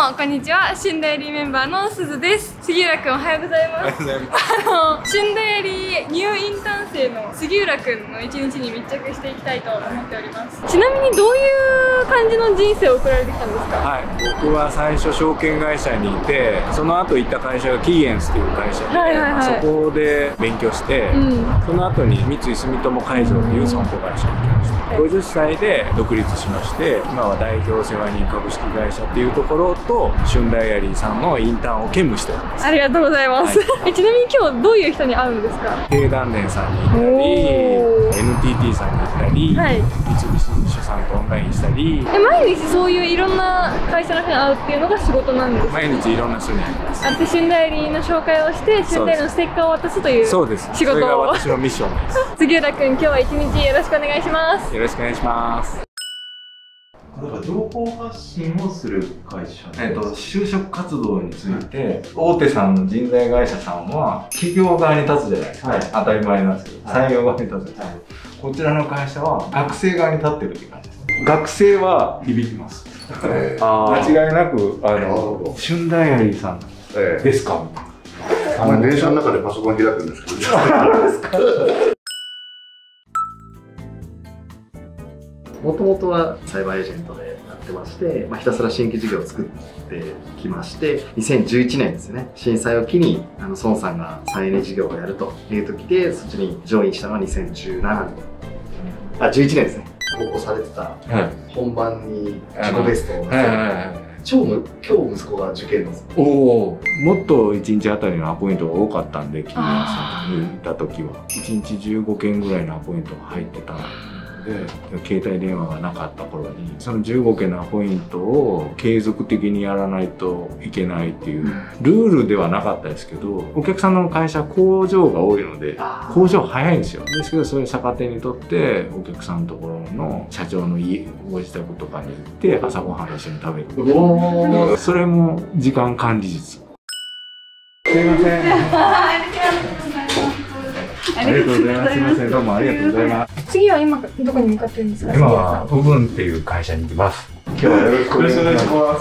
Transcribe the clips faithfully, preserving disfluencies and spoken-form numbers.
もこんにちは、旬ダイアリーメンバーのすずです。杉浦くんおはようございます。おはようございます。あの旬ダイアリーニューインターン生の杉浦くんの一日に密着していきたいと思っております。ちなみにどういう感じの人生を送られてきたんですか？はい、 僕は最初証券会社にいて、その後行った会社がキーエンスっていう会社で、はいはいはい、そこで勉強して、うん、その後に三井住友海上という損保会社に行きました。ごじゅっさいで独立しまして、今は代表世話人株式会社っていうところと旬ダイアリーさんのインターンを兼務しております。 ありがとうございます、はい、ちなみに今日どういう人に会うんですか？ 経団連さんに行ったり、エヌティーティー さんに行ったり、はい、三菱地所さんとオンラインしたり。 え、毎日そういういろんな会社の人に会うっていうのが仕事なんですか？ 毎日いろんな人に会います。 あって旬ダイアリーの紹介をして旬ダイアリーのステッカーを渡すという仕事を。そうです。それが私のミッションです。 杉浦君、今日は一日よろしくお願いします。 よろしくお願いします。 だから情報発信をする会社、 えっと、就職活動について、大手さんの人材会社さんは企業側に立つじゃないですか、はい、当たり前なんですけど、はい、採用側に立つんですけど、はい、こちらの会社は学生側に立ってるって感じですね。学生は響きます。間違いなくあの旬ダイアリーさんですかみたいな。 あの電車の中でパソコン開くんですけど。 もともとはサイバーエージェントでやってまして、まあ、ひたすら新規事業を作ってきまして、にせんじゅういちねんですね、震災を機にあの孫さんが再エネ事業をやるという時で、そっちにジョインしたのはにせんじゅうななねん、あじゅういちねんですね。高校されてた、はい、本番に自己ベストを出せる、超む今日息子が受験なんですよ。おお、 もっといちにちあたりのアポイントが多かったんで、君さんにいた時はいちにちじゅうごけんぐらいのアポイントが入ってた。で携帯電話がなかった頃にそのじゅうごけんのアポイントを継続的にやらないといけないっていうルールではなかったですけど、お客さんの会社工場が多いので工場早いんですよ。ですけどそれ逆手にとってお客さんのところの社長の家ご自宅とかに行って朝ごはん一緒に食べる。それも時間管理術。すいません。ありがとうございます。すみません、どうもありがとうございます。 次は今どこに向かってるんですか？ 今はウブンっていう会社に行きます。今日はよろしくお願いします。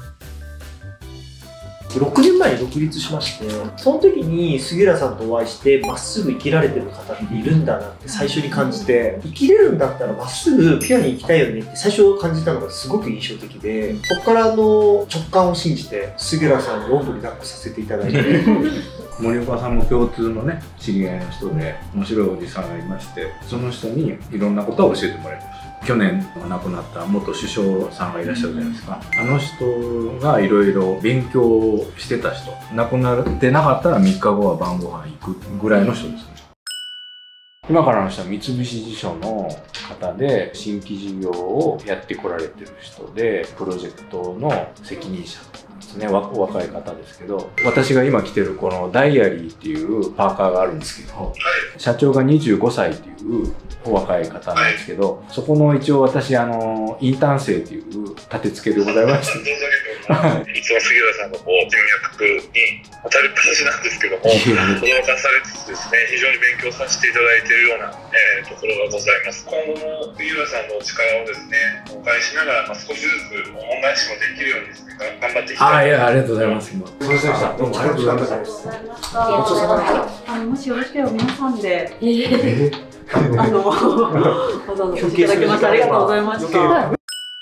ろくねんまえに独立しまして、その時に杉浦さんとお会いしてまっすぐ生きられてる方っているんだなって最初に感じて、生きれるんだったらまっすぐピュアに生きたいよねって最初感じたのがすごく印象的で、そこからの直感を信じて杉浦さんにおんぶに抱っこさせていただいて森岡さんも共通のね知り合いの人で面白いおじさんがいまして、その人にいろんなことを教えてもらいました。去年亡くなった元首相さんがいらっしゃるじゃないですか。あの人がいろいろ勉強してた人、亡くなってなかったらみっかごは晩ご飯行くぐらいの人ですね。今からの人は三菱地所の方で新規事業をやってこられてる人で、プロジェクトの責任者ですね。お若い方ですけど、私が今着てるこのダイアリーっていうパーカーがあるんですけど、社長がにじゅうごさいっていうお若い方なんですけど、そこの一応私あのインターン生っていう立て付けでございまして、 いつも杉浦さんのこう人脈に当たりっぱなしなんですけども、驚かされつつですね、非常に勉強させていただいているような、えー、ところがございます。今後も杉浦さんのお力をですね、お返しながら、まあ、少しずつ恩返しもできるようにですね、頑張っていきたいと思います。 あ、いや、ありがとうございます。そうしました。どうもありがとうございました。 ごちそうさまでした。あのもしよろしければ皆さんで、えー、あのわざわざお越しいただきましてありがとうございました。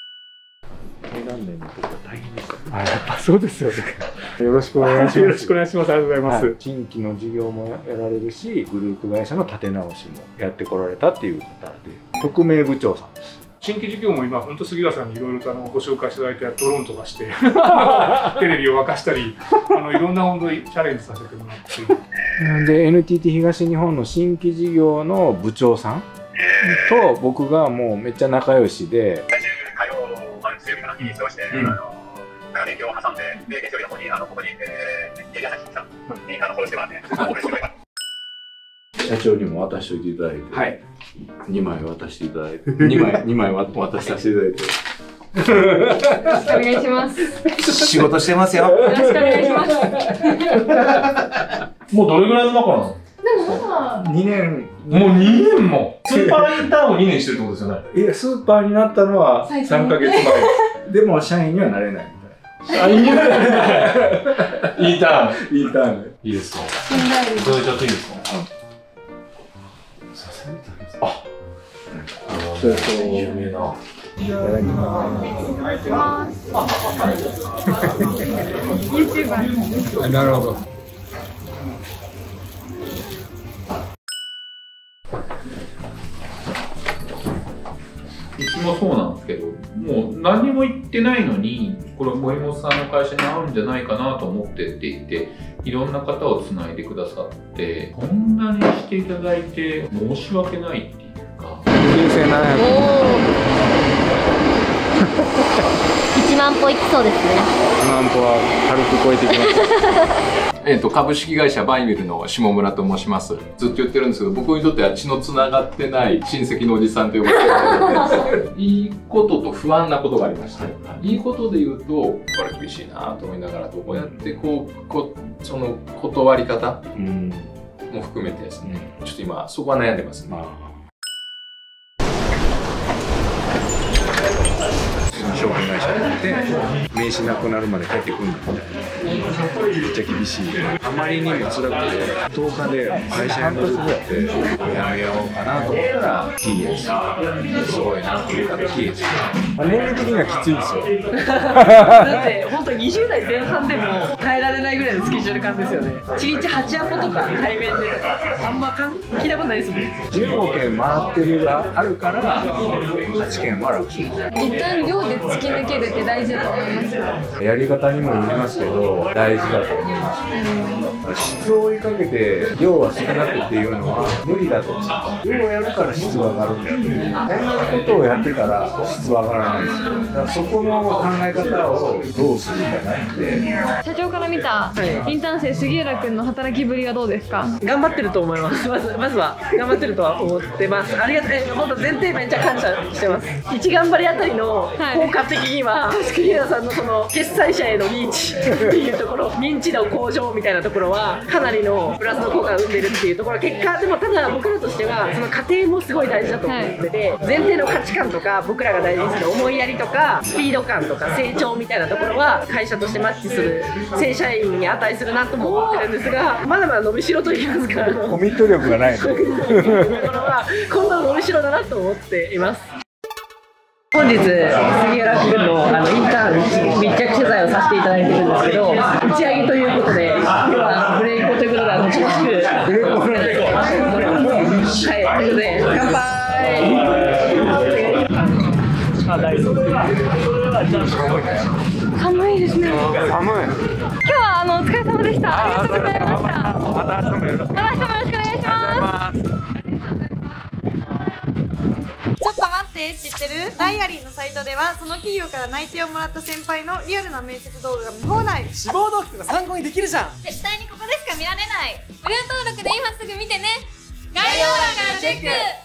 あ、やっぱそうですよね。よろしくお願いします。 よろしくお願いします。ありがとうございます。 はい、新規の事業もやられるし、グループ会社の立て直しもやってこられたっていう方で、特命部長さんです。 新規事業も今、本当杉浦さんにいろいろとあのご紹介していただいて、ドローンとかして、テレビを沸かしたり、あのいろんな本当にチャレンジさせてもらって。 で、エヌティーティー 東日本の新規事業の部長さんと僕がもうめっちゃ仲良しで。 火曜まで水曜日から日に過ごして、あの連休を挟んで、で月曜日の方にあのここにテレビ朝日さんにあのこうしてもらって、お願いします。 社長にも渡しておいていただいて、はい、にまい渡していただいて、にまい、にまい渡しさせていただいて。 よろしくお願いします。 仕事してますよ。 よろしくお願いします。 もうどれぐらいの中なの？ でもまだにねん。 もうにねんもスーパーインターンをにねんしてるってことですよね。 いや、スーパーになったのはさんかげつまえ。でも社員にはなれないみたいな。 あ、いいね。いいターン。いいターンね。いいですか。いただいちゃっていいですか。あ、そうそう、有名な。いただきます。YouTuber。なるほど。 うちもそうなんですけど、もう何も言ってないのに、これ森本さんの会社に合うんじゃないかなと思ってって言って、いろんな方をつないでくださって、こんなにしていただいて申し訳ないっていうか。 人生ななひゃく。 いちまん歩いきそうですね。 いちまん歩は軽く超えてきます。 えっと株式会社バイミルの下村と申します。ずっと言ってるんですけど、僕にとっては血のつながってない親戚のおじさんということで、いいことと不安なことがありまして、いいことで言うと、これ厳しいなと思いながら、どうやってこう、こその断り方も含めてですね、ちょっと今そこは悩んでますね。 証券会社に行って名刺なくなるまで帰ってくるんだみたいな、めっちゃ厳しい。あまりにも辛くてとおかで会社辞めるってやめようかなと思ったら ティーエス すごいなと思ったら ティーエス、まあ、年齢的にはきついですよ。 だって本当ににじゅう代前半でも耐えられないぐらいのスケジュール感ですよね。いちにちはちアポとか対面でとかあんま聞いたことないですもん。 じゅうごけん回ってるがあるからはちけんもある。 一旦量で突き抜けるって大事だと思います。 やり方にもよりますけど大事だと思います。質を追いかけて量は少なくっていうのは無理だと思う。量をやるから質が上がるんだよね。同じことをやってたら質は上がらないですよ。だからそこの考え方をどうするんじゃなくて、 社長から見たインターン生杉浦君の働きぶりはどうですか？ 頑張ってると思います。まずまずは頑張ってるとは思ってます。ありがとう。本当前提めっちゃ感謝してます。いち頑張りあたりの効果的には杉浦さんのその決済者へのリーチっていうところ、認知度向上みたいなところはかなりのプラスの効果を生んでるっていうところ、結果でもただ僕らとしてはその過程もすごい大事だと思ってて、前提の価値観とか僕らが大事にする思いやりとかスピード感とか成長みたいなところは会社としてマッチする正社員に値するなとも思ってるんですが、まだまだ伸びしろといいますか、 コミット力がないの。 今度伸びしろだなと思っています。本日、杉浦君のあのインターン密着取材をさせていただいてるんですけど、打ち上げということで、今日はブレイコということで、楽しく、はい、ということで、乾杯。あ、大丈夫。 寒いですね。 寒い。 今日はあのお疲れ様でした。ありがとうございました。 また明日もよろしくお願いします。 よろしくお願いします。 ちょっと待って知ってる？ダイアリーのサイトではその企業から内定をもらった先輩のリアルな面接動画が見放題。 志望動機とか参考にできるじゃん。 絶対にここでしか見られない。無料登録で今すぐ見てね。概要欄からチェック。